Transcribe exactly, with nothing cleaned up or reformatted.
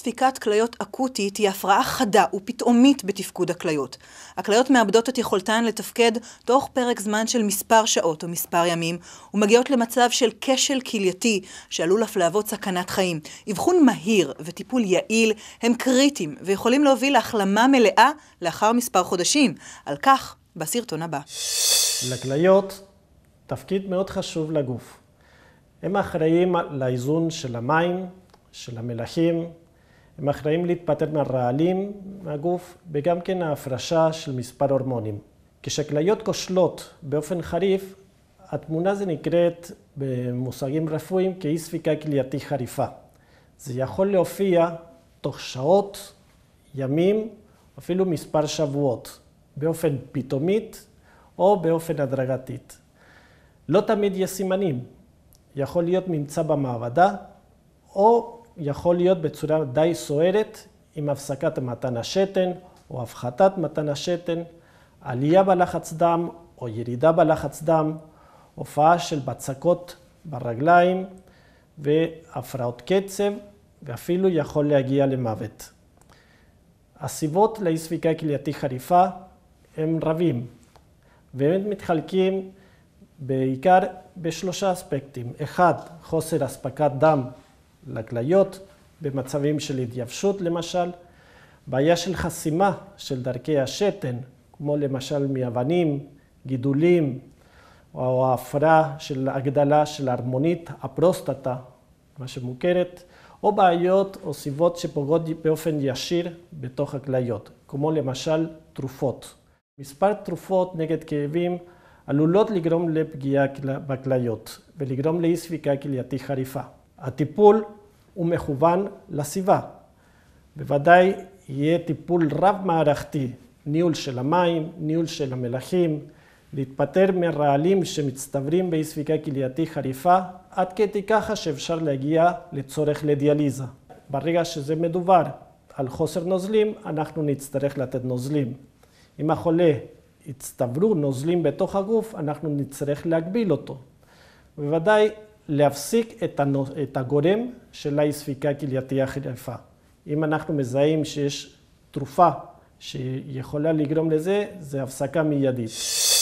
ספיקת כליות אקוטית היא הפרעה חדה ופתאומית בתפקוד הכליות. הכליות מאבדות את יכולתן לתפקד תוך פרק זמן של מספר שעות או מספר ימים, ומגיעות למצב של כשל כלייתי שעלול אף להוות סכנת חיים. אבחון מהיר וטיפול יעיל הם קריטיים ויכולים להוביל להחלמה מלאה לאחר מספר חודשים. על כך בסרטון הבא. לכליות תפקיד מאוד חשוב לגוף. הם אחראים לאיזון של המים, של המלחים, הם אחראים להתפטר מהרעלים מהגוף וגם כן ההפרשה של מספר הורמונים. כשכליות כושלות באופן חריף, התמונה זה נקראת במושגים רפואיים כאי ספיקה כלייתית חריפה. זה יכול להופיע תוך שעות, ימים, אפילו מספר שבועות, באופן פתאומית או באופן הדרגתית. לא תמיד יש סימנים. יכול להיות ממצא במעבדה, או יכול להיות בצורה די סוערת עם הפסקת מתן השתן או הפחתת מתן השתן, עלייה בלחץ דם או ירידה בלחץ דם, הופעה של בצקות ברגליים והפרעות קצב, ואפילו יכול להגיע למוות. הסיבות לאי ספיקה כלייתית חריפה הם רבים, והם מתחלקים בעיקר בשלושה אספקטים. אחד, חוסר אספקת דם לכליות, במצבים של התייבשות למשל, בעיה של חסימה של דרכי השתן, כמו למשל מאבנים, גידולים, או ההפרעה של הגדלה של ההרמונית, הפרוסטטה, מה שמוכרת, או בעיות או סיבות שפוגעות באופן ישיר בתוך הכליות, כמו למשל תרופות. מספר תרופות נגד כאבים עלולות לגרום לפגיעה בכליות ולגרום לאי ספיקה כלייתית חריפה. הטיפול הוא מכוון לסביבה. בוודאי יהיה טיפול רב-מערכתי, ניהול של המים, ניהול של המלחים, להתפטר מרעלים שמצטברים באי ספיקה כלייתית חריפה, עד כדי ככה שאפשר להגיע לצורך לדיאליזה. ברגע שזה מדובר על חוסר נוזלים, אנחנו נצטרך לתת נוזלים. אם החולה הצטברו נוזלים בתוך הגוף, אנחנו נצטרך להגביל אותו. בוודאי להפסיק את הגורם של האי ספיקה כלייתית חריפה. אם אנחנו מזהים שיש תרופה שיכולה לגרום לזה, זה הפסקה מיידית.